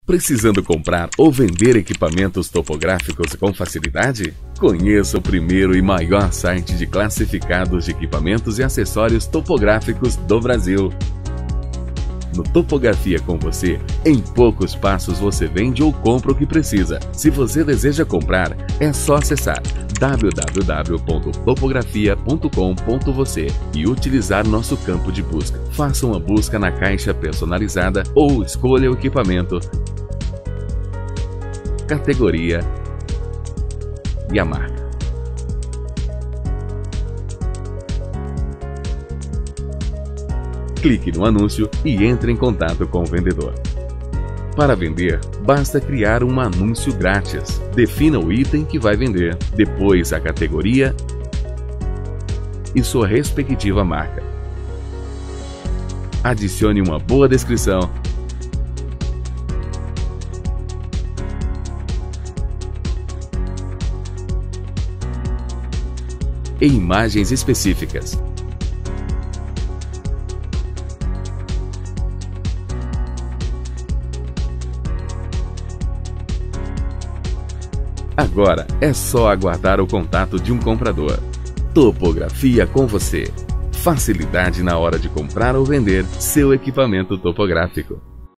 Precisando comprar ou vender equipamentos topográficos com facilidade? Conheça o primeiro e maior site de classificados de equipamentos e acessórios topográficos do Brasil. No Topografia com Você, em poucos passos você vende ou compra o que precisa. Se você deseja comprar, é só acessar www.topografia.com.você e utilizar nosso campo de busca. Faça uma busca na caixa personalizada ou escolha o equipamento, categoria e a marca. Clique no anúncio e entre em contato com o vendedor. Para vender, basta criar um anúncio grátis. Defina o item que vai vender, depois a categoria e sua respectiva marca. Adicione uma boa descrição e imagens específicas. Agora é só aguardar o contato de um comprador. Topografia com Você. Facilidade na hora de comprar ou vender seu equipamento topográfico.